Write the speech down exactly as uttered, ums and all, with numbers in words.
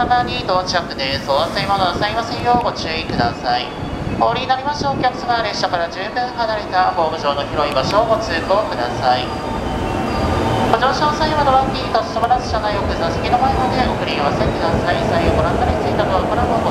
様に到着です。お忘れ物なさいませんようご注意ください。お降りになりましたお客様は列車から十分離れたホーム上の広い場所をご通行ください。ご乗車の際はドアキーと閉まらず車内奥座席の前までお振り合わせください。左右ご覧になりついたドアからご